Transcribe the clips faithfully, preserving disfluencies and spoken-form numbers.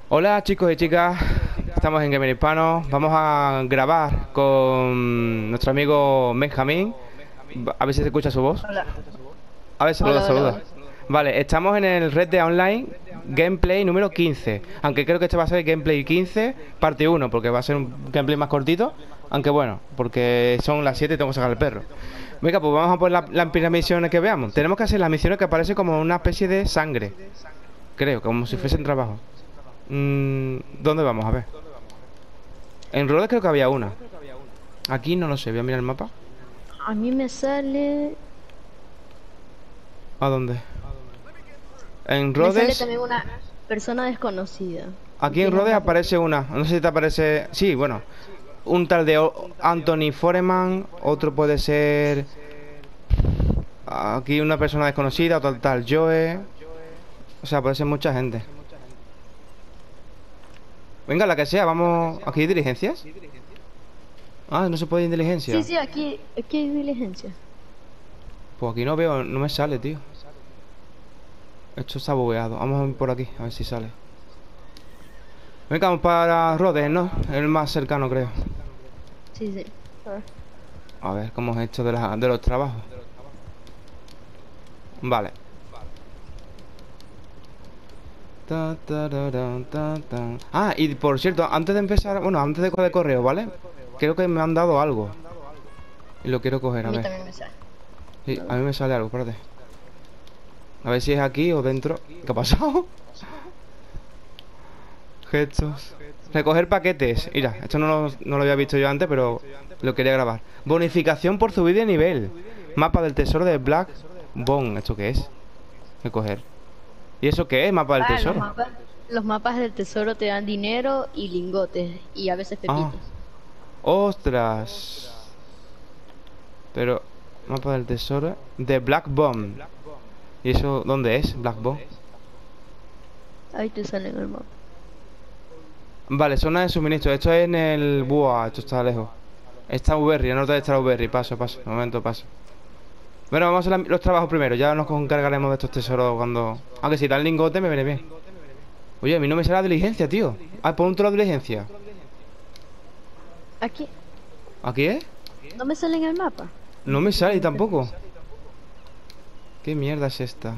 Hola chicos y chicas, estamos en Gamer Hispano. Vamos a grabar con nuestro amigo Benjamín. A ver si se escucha su voz. Hola, A ver, saluda, hola, hola, saluda. hola. Vale, estamos en el Red Dead Online Gameplay número quince. Aunque creo que este va a ser Gameplay quince parte uno, porque va a ser un gameplay más cortito. Aunque bueno, porque son las siete y tengo que sacar el perro. Venga, pues vamos a poner la- las primeras misiones que veamos. Tenemos que hacer las misiones que aparecen como una especie de sangre. Creo, como si fuesen Mm, trabajo. Mm, ¿Dónde vamos? A ver. En Rhodes creo que había una. Aquí no lo sé, voy a mirar el mapa. A mí me sale, ¿A dónde? En me sale Rhodes. también una persona desconocida. Aquí en ¿Tienes Rhodes una foto? aparece una. No sé si te aparece. Sí, bueno. Un tal de O- Anthony Foreman. Otro puede ser. Aquí una persona desconocida. Otro tal Joe. O sea, puede ser mucha gente. Venga, la que sea, vamos. ¿Aquí hay diligencias? Ah, no se puede ir en Sí, diligencia. sí, aquí, aquí hay diligencia. Pues aquí no veo, no me sale, tío. Esto está bugueado. Vamos a ir por aquí, a ver si sale. Venga, vamos para Rhodes, ¿no? El más cercano, creo. Sí, sí. A ver. A ver cómo es esto de, la- de los trabajos. Vale. Ta, tararán, ta, ta. Ah, y por cierto, antes de empezar, bueno, antes de coger correo, ¿vale? Creo que me han dado algo. Y lo quiero coger, A a mí ver. también me sale. Sí, A a ver. mí me sale algo, espérate. A ver si es aquí o dentro. ¿Qué ha pasado? Gestos. Recoger paquetes. Mira, esto no lo, no lo había visto yo antes, pero lo quería grabar. Bonificación por subir de nivel. Mapa del tesoro de Black Bone. ¿Esto qué es? Recoger. ¿Y eso qué es? Mapa del Ah, los tesoro. mapas. Los mapas del tesoro te dan dinero y lingotes y a veces Ah, pepitas. ostras. Pero, mapa del tesoro de Black Bomb. ¿Y eso dónde es? Black Bomb. Ahí te sale en el mapa. Vale, zona de suministro. Esto es en el. Buah, esto está lejos. Strawberry, no de Strawberry. Paso, paso. De momento paso. Bueno, vamos a hacer la- los trabajos primero. Ya nos encargaremos de estos tesoros cuando. Aunque si dan lingote me viene bien. Oye, a mí no me sale la diligencia, tío. Ah, pon un trozo de diligencia. Aquí, ¿Aquí es? no me sale en el mapa. No me sale tampoco. ¿Qué mierda es esta?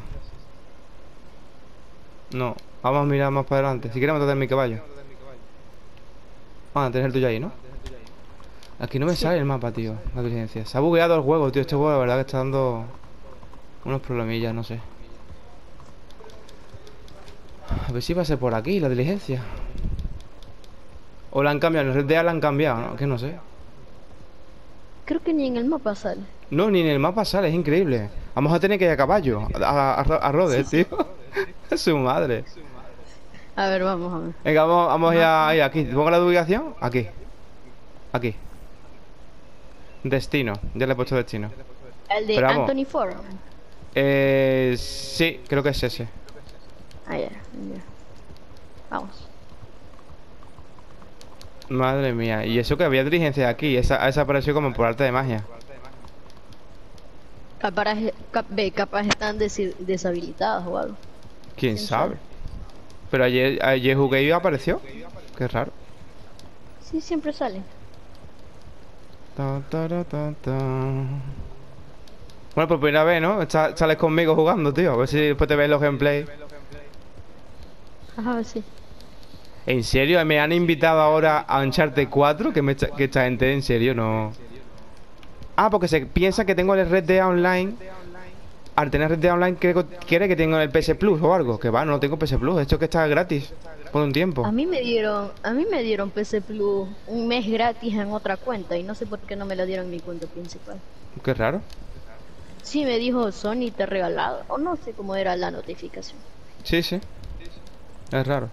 No. Vamos a mirar más para adelante. Si queremos tratar mi caballo. Ah, tenés el tuyo ahí, ¿no? Aquí no me Sí. sale el mapa, tío. La diligencia. Se ha bugueado el juego, tío. Este juego, la verdad, que está dando unos problemillas, no sé. A ver si va a ser por aquí la diligencia. O la han cambiado. En el Red Dead la han cambiado, ¿no? Que no sé. Creo que ni en el mapa sale. No, ni en el mapa sale, es increíble. Vamos a tener que ir a caballo. A, a, a, a Sí, Rhodes, tío. sí. Su madre. A ver, vamos a ver. Venga, vamos, vamos a ir a- Mapa. ahí, aquí. ¿Te pongo la ubicación? Aquí. Aquí. Destino. Ya le he puesto destino. El de Pero vamos. Anthony Forum. Eh, sí, creo que es ese. Ah, ya, ya. Vamos. Madre mía. Y eso que había diligencia aquí. Esa, esa apareció como por arte de magia. Capaz, cap- ve, capaz están desi- deshabilitados o algo. ¿Quién ¿Quién sabe? sabe? Pero ayer, ayer jugué y apareció. Qué raro. Sí, siempre salen. Ta, ta, ta, ta. Bueno, por primera vez, ¿no? Está- sales conmigo jugando, tío. A ver si después te ves los gameplays. Ajá, sí. ¿En serio? ¿Me han invitado ahora a Uncharted cuatro? Que, me, echa- que esta gente, en serio, no. Ah, porque se piensa que tengo el Red Dead Online. Al tener Red Dead Online, creo que quiere que tenga el P S Plus o algo. Que va, no tengo P S Plus. Esto que está gratis. Por un tiempo. A mí me dieron, a mí me dieron P C Plus un mes gratis en otra cuenta y no sé por qué no me lo dieron en mi cuenta principal. Qué raro. Sí, me dijo Sony te ha regalado, o no sé cómo era la notificación. Sí, sí. Es raro.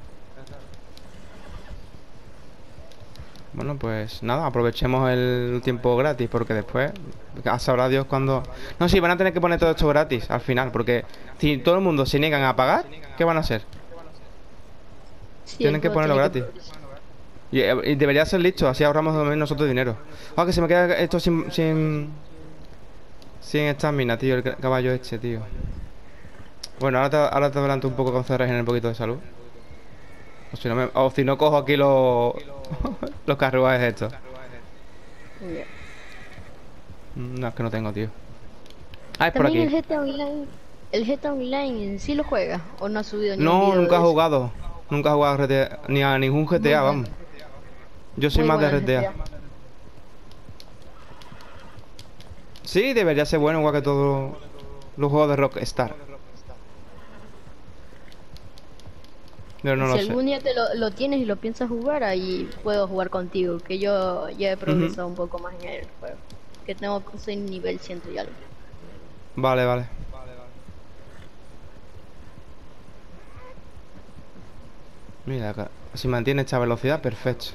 Bueno, pues nada, aprovechemos el tiempo gratis porque después sabrá Dios cuándo. No, sí, van a tener que poner todo esto gratis al final, porque si todo el mundo se niegan a pagar, ¿qué van a hacer? Sí, el Tienen que juego ponerlo tiene que gratis. progresar. Y, eh, y debería ser listo, así ahorramos también nosotros dinero. Ah, que se me queda esto sin sin sin estamina, tío, el ca- caballo este, tío. Bueno, ahora te, ahora te adelanto un poco con C R G en un poquito de salud. O si no, me- o si no cojo aquí los... los carruajes estos. Ya. No, es que no tengo, tío. Ah, es por También aquí. el G T A Online, el G T A Online en sí lo juega o no ha subido ni un No, video nunca he de eso. jugado. Nunca he jugado a G T A, ni a ningún Muy G T A, bueno, vamos. Yo soy muy más de bueno el R T A. G T A. Sí, debería ser bueno, igual que todos los juegos de Rockstar. Pero no lo Si sé. algún día te lo, lo tienes y lo piensas jugar, ahí puedo jugar contigo, que yo ya he Ujú. progresado un poco más en el juego. Que tengo, soy nivel ciento y algo. Vale, vale. Mira acá. Si mantiene esta velocidad, perfecto.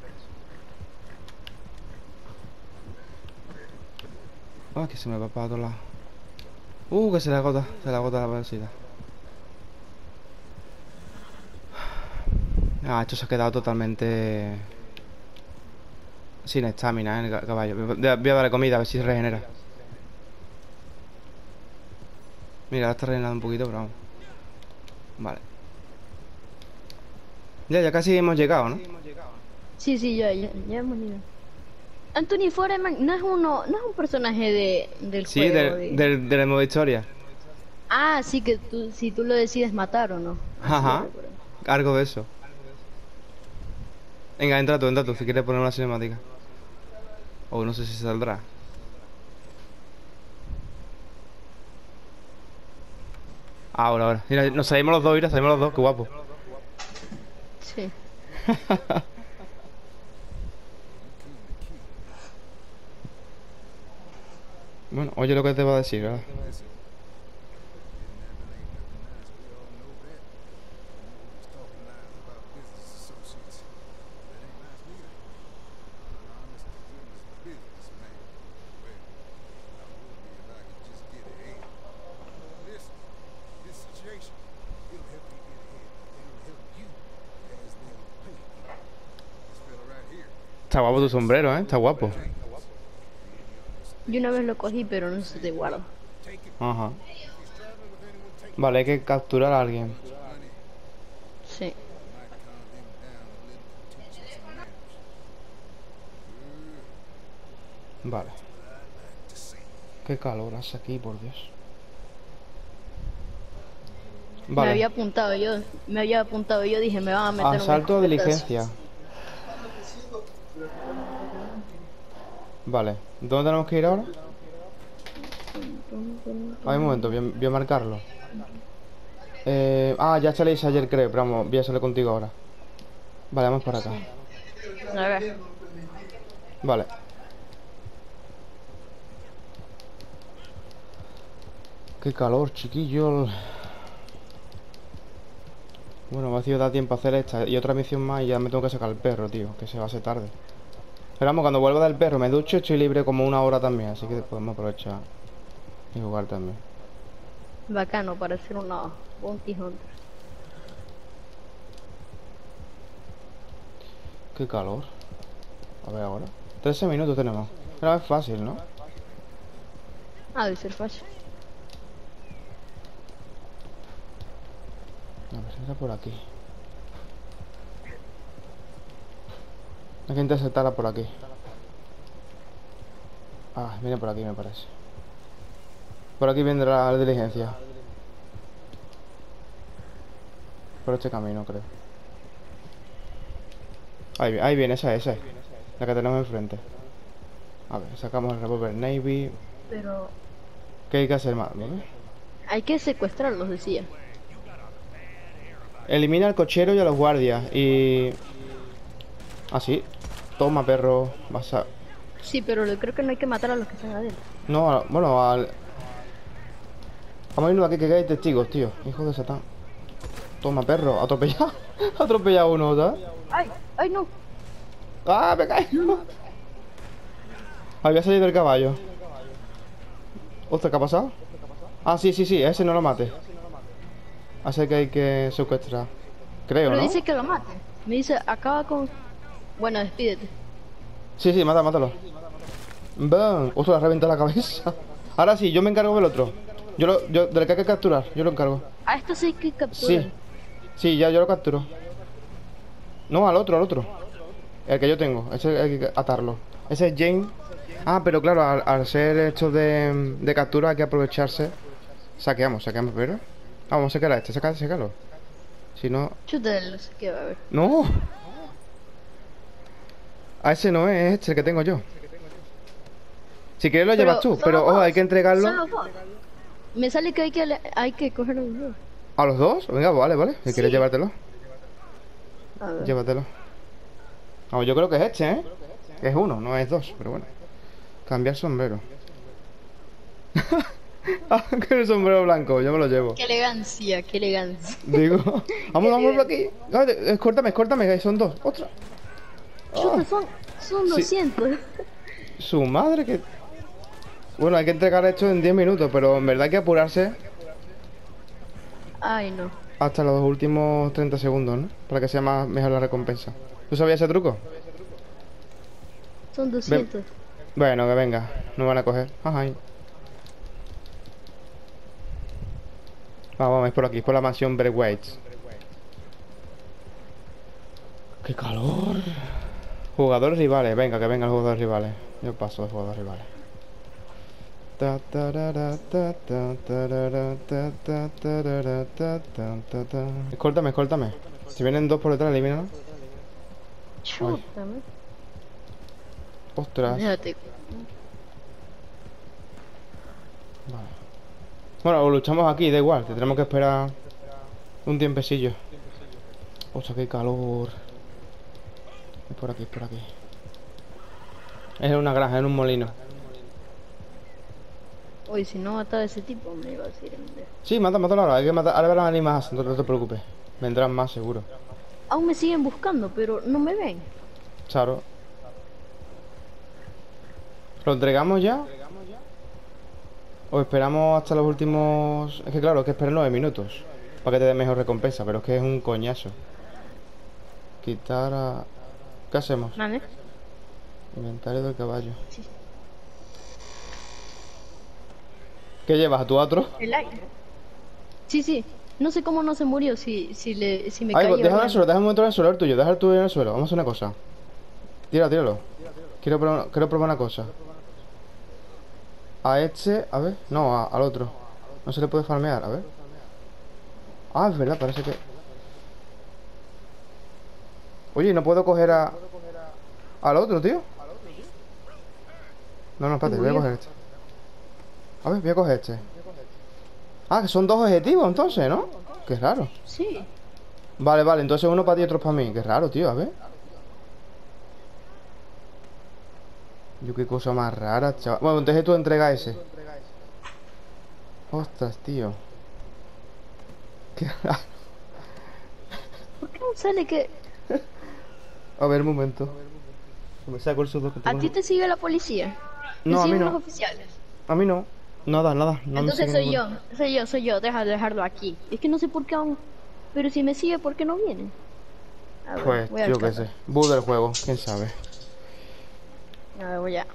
Ah, que se me va para otro lado. Uh, que se le agota. Se le agota la velocidad. Ah, esto se ha quedado totalmente sin estamina, ¿eh? El caballo. Voy a voy a darle comida a ver si se regenera. Mira, ahora está rellenando un poquito, pero vamos. Vale. Ya, ya casi hemos llegado, ¿no? Sí, sí, ya, ya, ya hemos ido. Anthony Foreman no es uno, no es un personaje de, del Sí, juego, del, de... del, del modo historia. Ah, sí, que tú, si tú lo decides matar o no. Así lo Ajá. recuerdo. Algo de eso. Venga, entra tú, entra tú, si quieres poner una cinemática. O no sé si saldrá. Ahora, ahora. Mira, nos salimos los dos, mira, salimos los dos, qué guapo. Sí. Bueno, oye lo que te va a decir, ¿verdad? Está guapo tu sombrero, ¿eh? Está guapo. Yo una vez lo cogí, pero no se te guarda. Ajá. Vale, hay que capturar a alguien. Sí. Vale. Qué calor hace aquí, por Dios. Me Vale. había apuntado yo, me había apuntado yo, dije, me van a meter un Asalto de escopetazo. diligencia. Vale. ¿Dónde tenemos que ir ahora? Hay un momento, voy a, voy a marcarlo. Eh, ah, ya salís ayer, creo, pero vamos, voy a salir contigo ahora. Vale, vamos para acá. A ver. Vale. Qué calor, chiquillo. Bueno, me ha sido dar tiempo a hacer esta y otra misión más y ya me tengo que sacar el perro, tío, que se va a hacer tarde. Pero vamos, cuando vuelva del perro me ducho, estoy libre como una hora también, así que podemos aprovechar y jugar también. Bacano para hacer una bounty hunter. Qué calor. A ver ahora. trece minutos tenemos. Pero es fácil, ¿no? Ah, de ser fácil. A ver, era por aquí. Hay que interceptarla por aquí. Ah, viene por aquí, me parece. Por aquí vendrá la diligencia. Por este camino, creo. Ahí, ahí viene, esa, esa. La que tenemos enfrente. A ver, sacamos el revólver Navy. Pero ¿Qué hay que hacer más? ¿Vale? hay que secuestrarlos, decía. Elimina al cochero y a los guardias. Y... Así. Toma, perro. Vas a... Sí, pero yo creo que no hay que matar a los que están adentro. No, a- bueno, al... Vamos a irnos de aquí que hay testigos, tío. Hijo de Satán. Toma, perro. Atropellado. Atropellado uno, ¿sabes? ¡Ay! ¡Ay, no! ¡Ah, me caí! Había salido el caballo. Ostras, ¿qué ha pasado? Ah, sí, sí, sí. A ese no lo mate. Así que hay que secuestrar. Creo, Pero ¿no? dice que lo mate. Me dice, acaba con... Bueno, despídete. Sí, sí, mata, mátalo. ¡Bam! Ostras, reventado la cabeza. Ahora sí, yo me encargo del otro. Yo lo, yo, del que hay que capturar, yo lo encargo. A esto sí hay que Sí, capturar. sí, ya yo lo capturo. No, al otro, al otro. El que yo tengo. Ese hay que atarlo. Ese es Jane. Ah, pero claro, al, al ser esto de, de captura hay que aprovecharse. Saqueamos, saqueamos, pero. Ah, vamos a sacar a este, saca, sácalo. Si no. Chuta, lo sé que va a ver. ¡No! A ese no es, es este el que tengo yo. Si quieres lo llevas Pero tú, son pero los ojo, hay dos, que entregarlo. son los dos. Me sale que hay que, hay que coger los dos. ¿A los dos? Venga, vale, vale. Si quieres Sí. llevártelo, A ver. llévatelo. Vamos, yo creo que es este, ¿eh? Es uno, no es dos, pero bueno. Cambiar sombrero. Ah, que el sombrero blanco, yo me lo llevo. Qué elegancia, qué elegancia. Digo, vamos, vamos por aquí. No, de- escórtame, escórtame, que son dos. Otra. Chuta, Ah, son, son sí. doscientos. Su madre que. Bueno, hay que entregar esto en diez minutos, pero en verdad hay que apurarse Ay, no. hasta los últimos treinta segundos, ¿no? Para que sea más mejor la recompensa. ¿Tú sabías ese truco? Son Ven. doscientos. Bueno, que venga, no van a coger. Ajá. Vamos, vamos, es por aquí, es por la mansión Breakways. ¡Qué calor! Jugadores rivales, venga, que vengan los jugadores rivales. Yo paso de jugadores rivales. Ta, tarara, ta, ta, tarara, ta, ta, tarara, ta, ta, ta, ta. Escórtame, escórtame. Si vienen dos por detrás, elimínanos. Chuta, ¿no? Ostras. Déjate. Vale. Bueno, o luchamos aquí, da igual. Tendremos que esperar un tiempecillo. Ostras, qué calor. Es por aquí, es por aquí. Es en una granja, en un molino. Uy, si no mataba a ese tipo, me iba a decir. Sí, mata, mátalo ahora. Hay que matar. Ahora verán más, no, no te preocupes. Vendrán más, seguro. Aún me siguen buscando, pero no me ven. Claro. ¿Lo entregamos ya? ¿O esperamos hasta los últimos...? Es que claro, hay que esperar nueve minutos para que te dé mejor recompensa, pero es que es un coñazo. Quitar a... ¿Qué hacemos? ¿Vale? Inventario del caballo. Sí. ¿Qué llevas? ¿A tu otro? El aire. Sí, sí. No sé cómo no se murió si, si, le, si me Ay, caía. déjalo en el bien. suelo, déjame un momento en el suelo, el tuyo. Deja el tuyo en el suelo. Vamos a hacer una cosa. Tíralo, tíralo. Quiero probar, quiero probar una cosa. A este... A ver... No, a- al otro. No se le puede farmear, a ver. Ah, es verdad, parece que... Oye, no puedo coger a... Al otro, tío. No, no, espérate, voy a coger este. A ver, voy a coger este. Ah, que son dos objetivos entonces, ¿no? Qué raro. Sí. Vale, vale, entonces uno para ti y otro para mí. Qué raro, tío, a ver. Yo qué cosa más rara, chaval. Bueno, entonces tú entrega ese. Ostras, tío. Qué raro. ¿Por qué no sale que A ver, un momento. Me saco el sudo que a tengo. ti te sigue la policía? ¿Te No, a mí siguen no. los oficiales? A mí no. Nada, nada. No me Entonces sigue soy yo, ninguno. soy yo, soy yo. Deja de dejarlo aquí. Es que no sé por qué aún. Pero si me sigue, ¿por qué no viene? A ver, Pues, voy a yo qué sé. Bug del juego, quién sabe. A ver, voy a.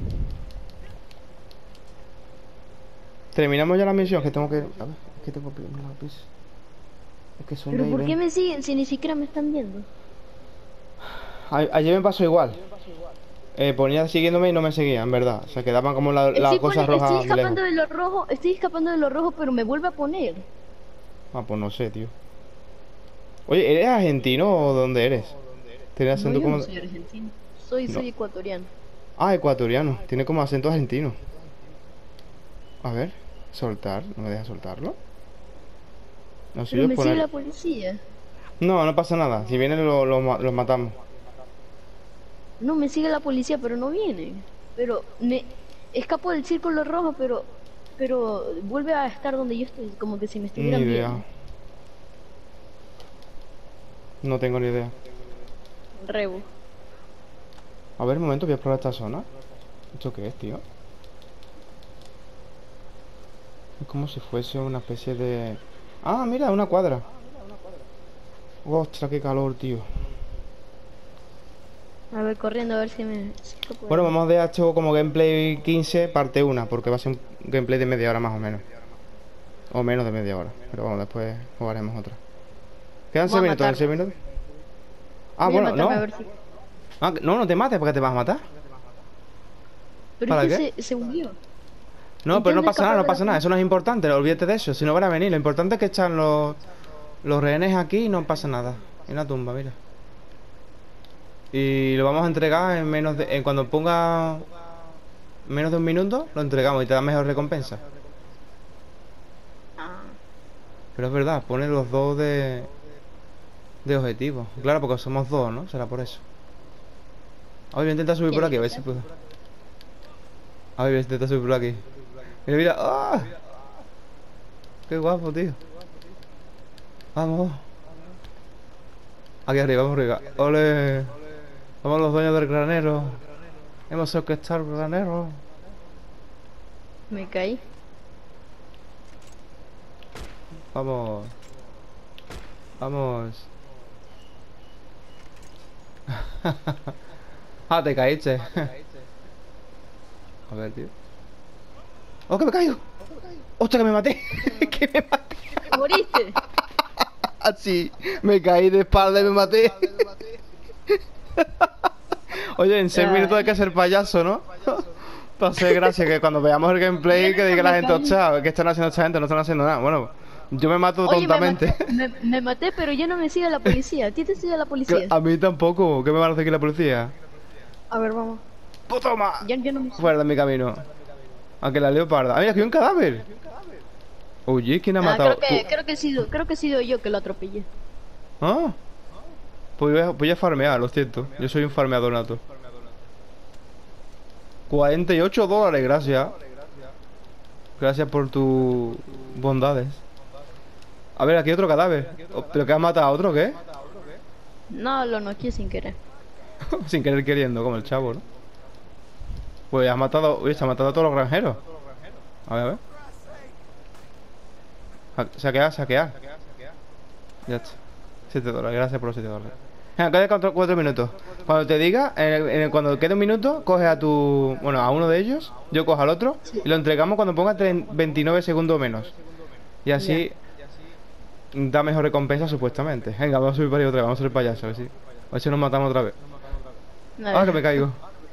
Terminamos ya la misión, que tengo que... A ver, es que tengo que pedir un lápiz. Es que son Pero de ahí, ¿por qué ven. me siguen si ni siquiera me están viendo? A- Ayer me pasó igual. Eh, ponía siguiéndome y no me seguía, en verdad. Se quedaban como la, la Estoy, cosa poni- roja estoy de lejos. escapando de lo rojo, estoy escapando de lo rojo, pero me vuelve a poner. Ah, pues no sé, tío. Oye, ¿eres argentino o dónde eres? Tiene No, acento yo como... no soy argentino. Soy, No. soy ecuatoriano. Ah, ecuatoriano. Tiene como acento argentino. A ver, soltar. ¿No me deja soltarlo? No sé Pero yo me sigue poner... la policía. No, no pasa nada. Si vienen lo- lo ma- los matamos. No, me sigue la policía, pero no viene. Pero me escapo del círculo rojo, pero pero vuelve a estar donde yo estoy, como que si me Ni estuvieran idea. viendo. No tengo ni idea. Rebo. A ver, un momento, voy a explorar esta zona. ¿Esto qué es, tío? Es como si fuese una especie de... Ah, mira, una cuadra. Ostras, qué calor, tío. A ver, corriendo a ver si me si escapo de Bueno, ahí. vamos a dejar esto como gameplay quince, parte uno, porque va a ser un gameplay de media hora más o menos. O menos de media hora. Pero bueno, después jugaremos otra. ¿Quedan Voy a seis minutos? ¿En matarlo. seis minutos? Ah, Voy a bueno, matarme a no. ver si... Ah, no, no te mates porque te vas a matar. Pero ¿Para es qué? que se, se hundió. No, pero no Intenta pasa nada, escapar no de la pasa nada. Eso policía. no es importante, olvídate de eso. Si no van a venir, lo importante es que echan los, los rehenes aquí y no pasa nada. En una tumba, mira. Y lo vamos a entregar en menos de... En cuando ponga menos de un minuto, lo entregamos y te da mejor recompensa. Ah, Pero es verdad, pone los dos de... De objetivo. Claro, porque somos dos, ¿no? Será por eso. A ver, voy a intentar subir por tiene aquí, a que ver ser. si puedo. A ver, voy a intentar subir por aquí. Mira, mira. ¡Ah! ¡Qué guapo, tío! Vamos. Aquí arriba, vamos arriba. ¡Ole! Somos los dueños del granero. Hemos secuestrado el granero. Me caí. Vamos. Vamos. Ah, te caíste. A ver, tío. ¡Oh, que me caigo! ¡Hostia, que me maté! ¡Que me maté! ¿Te moriste? Así, me caí de espalda y me maté. Oye, en seis Ay. minutos hay que ser payaso, ¿no? Para hacer gracia, que cuando veamos el gameplay que diga la gente, hostia, ¿qué están haciendo esta gente? No están haciendo nada. Bueno, yo me mato Oye, me tontamente. maté, me, me maté, pero ya no me sigue la policía. ¿A ti te sigue la policía? A mí tampoco. ¿Qué me van a hacer aquí la policía? A ver, vamos. ¡Pues toma! Ya, ya no me sigue. Fuera de mi camino. Aunque la leoparda. Ah, mira, aquí hay un cadáver. Oye, ¿quién ha Ah, matado? creo que, Tú- creo que he sido, creo que he sido yo que lo atropellé. Ah, pues voy a, voy a farmear, lo siento. Yo soy un farmeador nato. cuarenta y ocho dólares, gracias. Gracias por tus bondades. A ver, aquí hay otro cadáver. Oh, ¿pero que has matado a otro, qué? No, lo noqueé sin querer. Sin querer queriendo, como el chavo, ¿no? Pues has matado... Uy, se ha matado a todos los granjeros. A ver, a ver. Ja- Saquear, saquear. Ya está. siete dólares, gracias por los siete dólares. Venga, queda cuatro, cuatro minutos. Cuando te diga, en el- en el- cuando quede un minuto, coge a tu... Bueno, a uno de ellos, yo cojo al otro y lo entregamos cuando ponga tre- veintinueve segundos o menos. Y así da mejor recompensa supuestamente. Venga, vamos a subir para ahí otra vez, vamos a ser payasos, a ver si, a ver si nos matamos otra vez. A Ah, ver. que me caigo.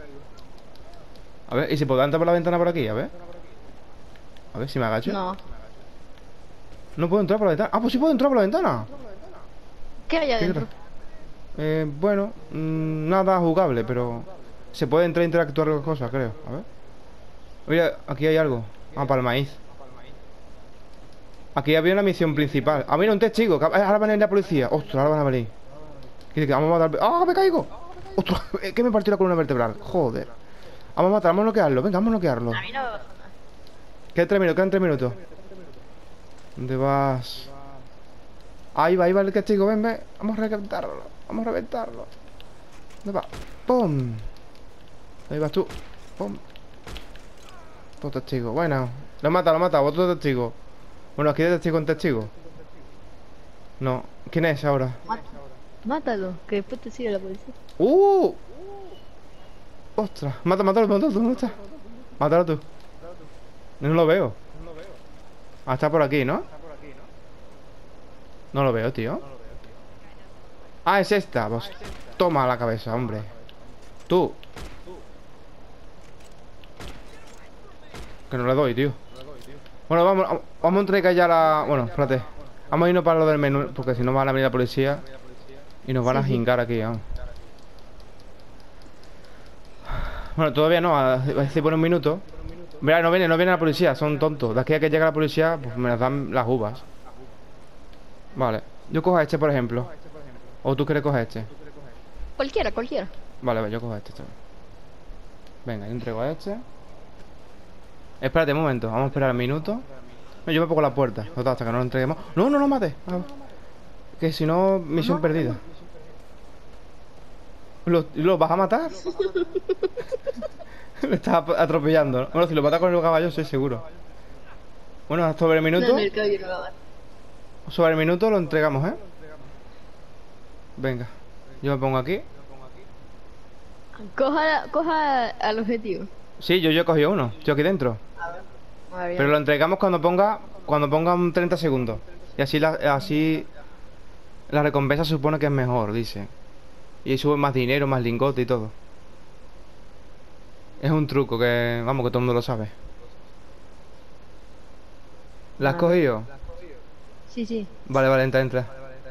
A ver, ¿y si puedo entrar por la ventana por aquí? A ver. A ver si me agacho. No. No puedo entrar por la ventana. Ah, pues sí puedo entrar por la ventana. ¿Qué hay ¿Qué adentro? crees? Eh, bueno, mm, nada jugable, pero se puede entrar a interactuar con cosas, creo. A ver. Mira, aquí hay algo. Ah, para el maíz. Aquí había una misión principal. Ah, mira, un testigo. que- Ahora van a venir la policía. Ostras, ahora van a venir. ¿Qué dice? Vamos a matar. ¡Ah, me caigo! Ostras, es que me partió la columna vertebral. Joder. Vamos a matar, vamos a bloquearlo. Venga, vamos a bloquearlo. A mí no me pasa nada. Quedan tres minutos, quedan tres minutos. ¿Dónde vas? Ahí va, ahí va el castigo, ven, ven. Vamos a reventarlo, vamos a reventarlo. ¿Dónde va? ¡Pum! Ahí vas tú. ¡Pum! Otro testigo, bueno. Lo mata, lo mata, otro testigo. Bueno, aquí hay testigo en testigo. No. ¿Quién es ahora? Mát- Mátalo, que después te sigue la policía. ¡Uh! ¡Ostras! Mata, mátalo, mátalo, ¿dónde está? Mátalo tú. No lo veo. Ah, está por aquí, ¿no? No lo veo, tío. Ah, es esta. Pues toma la cabeza, hombre. Tú. Que no le doy, tío. Bueno, vamos, vamos a entregar ya la... Bueno, espérate. Vamos a irnos para lo del menú, porque si no van a venir la policía y nos van Sí, a sí. jingar aquí, vamos. Bueno, todavía no, a decir por un minuto. Mira, no viene, no viene la policía, son tontos. De aquí a que llegue la policía, pues me las dan las uvas. Vale, yo cojo a este, por ejemplo. ¿O tú quieres coger este? Cualquiera, cualquiera. Vale, vale, yo cojo a este también. Venga, yo entrego a este. Espérate un momento, vamos a esperar un minuto. No, yo me pongo la puerta, total, hasta que no lo entreguemos. No, no lo mates. Ah, que si no, misión perdida. ¿Lo, lo vas a matar? Lo estás atropellando, ¿no? Bueno, si lo matas con el caballo, estoy seguro. Bueno, sobre el minuto. No, no, el cabello no lo va a dar. Sobre el minuto lo entregamos, ¿eh? Venga, yo me pongo aquí. Coja, coja al objetivo. Sí, yo, yo he cogido uno, yo aquí dentro. A ver, Pero lo entregamos cuando ponga Cuando ponga un treinta segundos. Y así la, así la recompensa supone que es mejor, dice. Y sube más dinero, más lingote y todo. Es un truco que, vamos, que todo el mundo lo sabe. ¿La has A ver. cogido? Sí, sí. Vale, vale, entra, entra.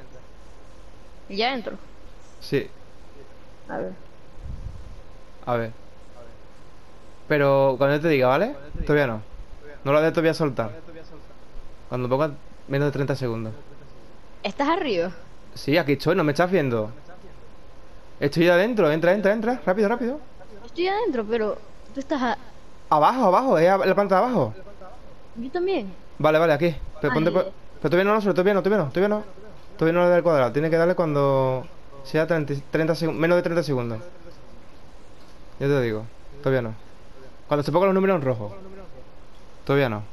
Ya entro. Sí, A ver. a ver. Pero cuando yo te diga, ¿vale? Todavía no. No lo de todavía a soltar. Cuando ponga menos de treinta segundos. ¿Estás arriba? Sí, aquí estoy, no me estás viendo. Estoy adentro, entra, entra, entra. Rápido, rápido. Estoy adentro, pero tú estás a... Abajo, abajo, es a- la planta de abajo. Yo también. Vale, vale, aquí. Pero, ponte Ay. por- pero todavía no lo suelo, todavía no, todavía no, todavía no. Todavía no le da el cuadrado. Tiene que darle cuando sea treinta, treinta segundos, menos de treinta segundos. Ya te lo digo, todavía no. Cuando se pongan los números en rojo. Todavía no.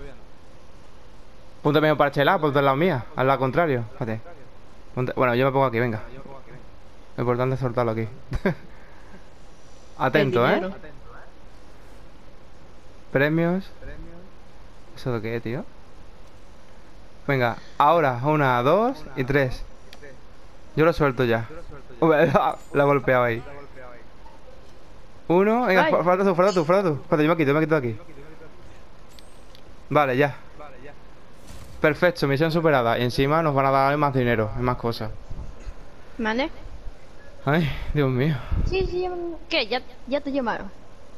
Punto medio para chelar, ponte al lado mía, al lado contrario. Fíjate. Ponte- Bueno, yo me pongo aquí, venga. Lo importante es soltarlo aquí. Atento, El ¿eh? dinero. Premios. ¿Eso de qué, tío? Venga, ahora, una, dos y tres. Yo lo suelto ya. Uy, la he golpeado ahí. Uno, venga, Ay. fa- falta tú, falta tú, falta tú. Espérate, yo me quito, yo me quito de aquí. Vale, ya. Perfecto, misión superada. Y encima nos van a dar más dinero y más cosas. ¿Vale? Ay, Dios mío. Sí, sí, ya me- ¿Qué? ¿Ya, ya te llamaron?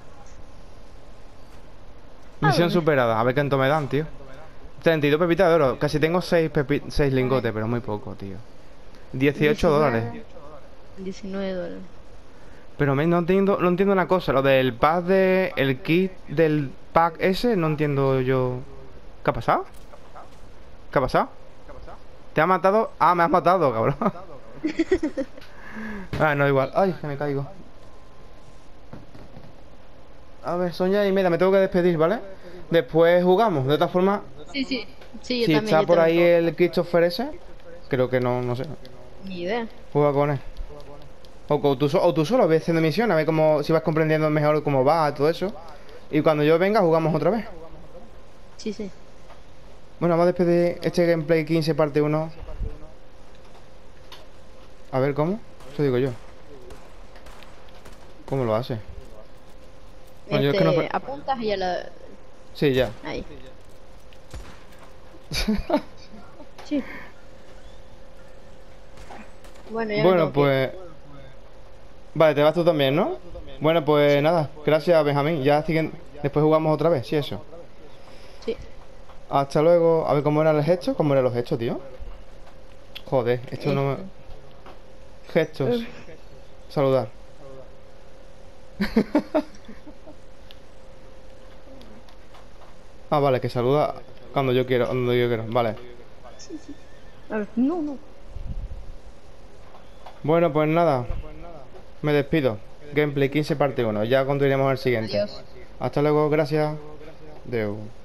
Misión dónde? superada. A ver cuánto me dan, tío. treinta y dos pepitas de oro. Casi tengo seis lingotes, pero muy poco, tío. dieciocho dólares. diecinueve dólares. Pero me, no entiendo, no entiendo una cosa. Lo del pack de... El kit del pack ese, no entiendo yo. ¿Qué ha pasado? ¿Qué ha pasado? ¿Te ha matado? Ah, me has matado, cabrón. Ah, no, igual. Ay, que me caigo. A ver, Sonia y mira, me tengo que despedir, ¿vale? Después jugamos. De otra forma, Sí, sí. Sí, yo si también. está yo por ahí también. el Christopher ese, creo que no, no sé. Ni idea. Juega con él. O, co- tú, so- o tú solo ves haciendo misión, a ver cómo, si vas comprendiendo mejor cómo va, todo eso. Y cuando yo venga, jugamos otra vez. Sí, sí. Bueno, vamos a despedir este gameplay quince parte uno. A ver, ¿cómo? Eso digo yo. ¿Cómo lo hace? Bueno, yo es Este, que no... apuntas y a la... Sí, ya. Ahí. Sí. Bueno, ya me Bueno, tengo que ir. pues... Vale, te vas tú también, ¿no? Bueno, pues nada. Gracias, Benjamín. Ya siguen... Después jugamos otra vez, sí, eso. Sí. Hasta luego. A ver, ¿cómo eran los gestos? ¿Cómo eran los gestos, tío? Joder, esto no me... Gestos. Saludar. Ah, vale, que saluda cuando yo quiero, cuando yo quiero. Vale. A ver, no, no. Bueno, pues nada. Me despido. Gameplay quince parte uno. Ya continuaremos el siguiente. Adiós. Hasta luego, gracias. Deu.